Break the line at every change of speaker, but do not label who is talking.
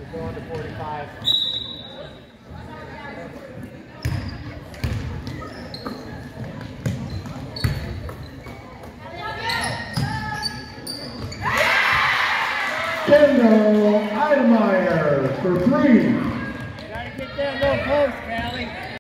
Going to 45.
Kendall Heidemeyer for 3.
Gotta get that little close, Callie.